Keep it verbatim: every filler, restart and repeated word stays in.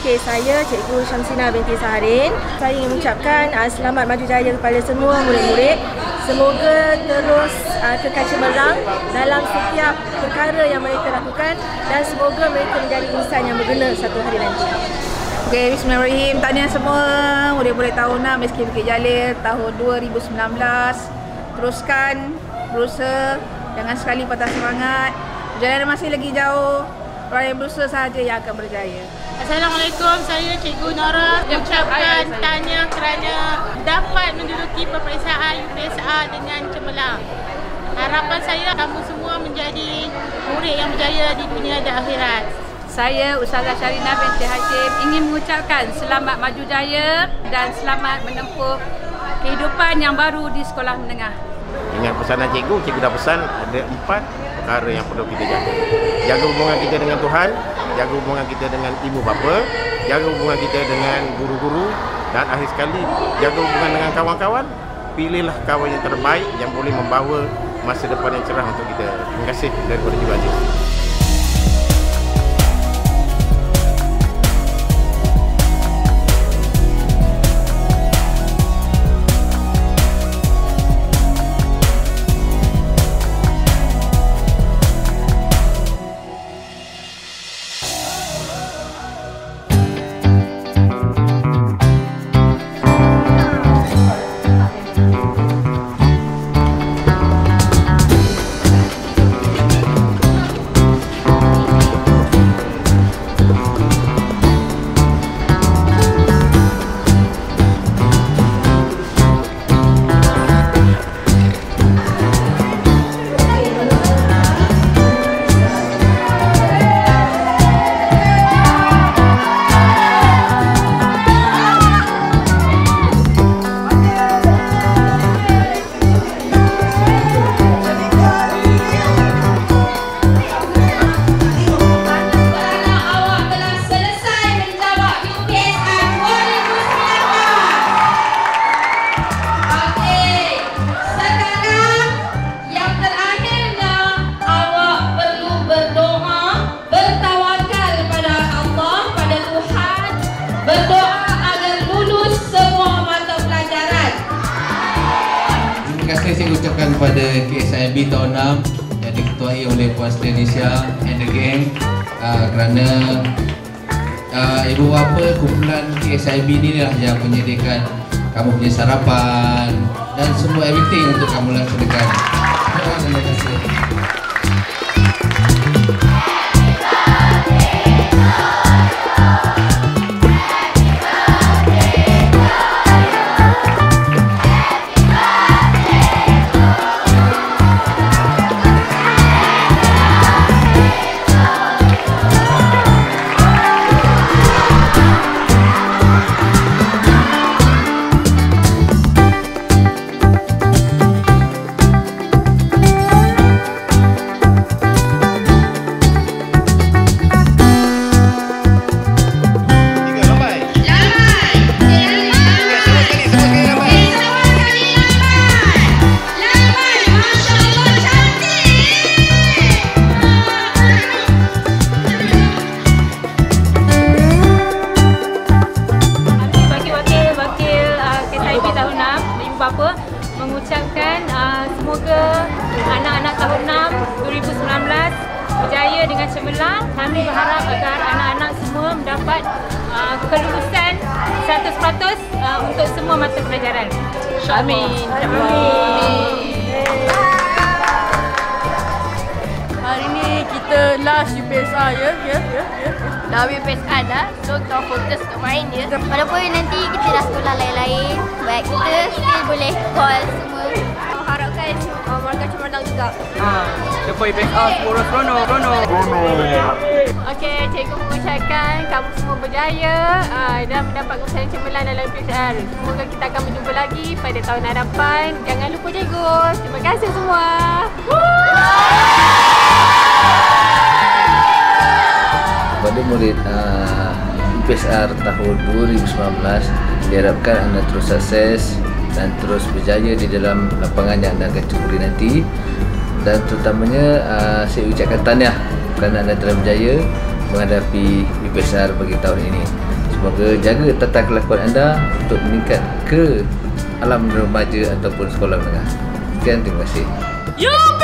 Okey, saya Cikgu Syamsina binti Saharin. Saya ingin mengucapkan uh, selamat maju jaya kepada semua murid-murid. Semoga terus uh, kekal cemerlang dalam setiap perkara yang mereka lakukan dan semoga mereka menjadi insan yang berguna satu hari nanti. Okey, bismillahirrahmanirrahim. Tahniah semua murid-murid tahun enam S K Bukit Jalil tahun dua ribu sembilan belas. Teruskan berusaha, jangan sekali patah semangat. Perjalanan masih lagi jauh. Orang yang berusaha sahaja yang akan berjaya. Assalamualaikum, saya Cikgu Nora. Ucapkan tahniah kerana dapat menduduki peperiksaan U P S R dengan cemerlang. Harapan saya kamu semua menjadi murid yang berjaya di dunia dan akhirat. Saya Ustazah Syarina binti Hashim ingin mengucapkan selamat maju jaya dan selamat menempuh kehidupan yang baru di sekolah menengah. Dengan pesanan cikgu, cikgu dah pesan ada empat perkara yang perlu kita jaga. Jaga hubungan kita dengan Tuhan, jaga hubungan kita dengan ibu bapa, jaga hubungan kita dengan guru-guru, dan akhir sekali jaga hubungan dengan kawan-kawan. Pilihlah kawan yang terbaik yang boleh membawa masa depan yang cerah untuk kita. Terima kasih daripada Cikgu Aziz. Saya ucapkan kepada K S I B tahun enam yang diketuai oleh Puan Sri Alicia and the gang uh, kerana uh, ibu bapa kumpulan K S I B ni lah yang menyediakan kamu punya sarapan dan semua everything untuk kamu laksanakan. Terima kasih. Mengucapkan uh, semoga anak-anak tahun enam dua ribu sembilan belas berjaya dengan cemerlang. Kami berharap agar anak-anak semua mendapat uh, kelulusan seratus peratus uh, untuk semua mata pelajaran. Amin. Amin. Hari ni kita last U P S R ya, ya, ya, ya. Dah U P S R dah, so kita fokus untuk main je. Walaupun nanti kita dah sekolah lain-lain, baik kita still boleh call semua. Harapkan uh, mereka cemerlang juga. Ha, lepas U P S R semua orang seronok, seronok. Okey, cikgu mengucapkan kamu semua berjaya uh, dan mendapat keputusan cemerlang dalam U P S R. Semoga kita akan berjumpa lagi pada tahun hadapan. Jangan lupa cikgu. Terima kasih semua. Kepada murid uh, U P S R tahun dua ribu sembilan belas, diharapkan anda terus sukses dan terus berjaya di dalam lapangan yang anda akan ceburi nanti. Dan terutamanya uh, saya ucapkan tahniah harapkan anda telah berjaya menghadapi U P S R bagi tahun ini. Semoga jaga tata kelakuan anda untuk meningkat ke alam remaja ataupun sekolah menengah. Sekian, terima kasih. U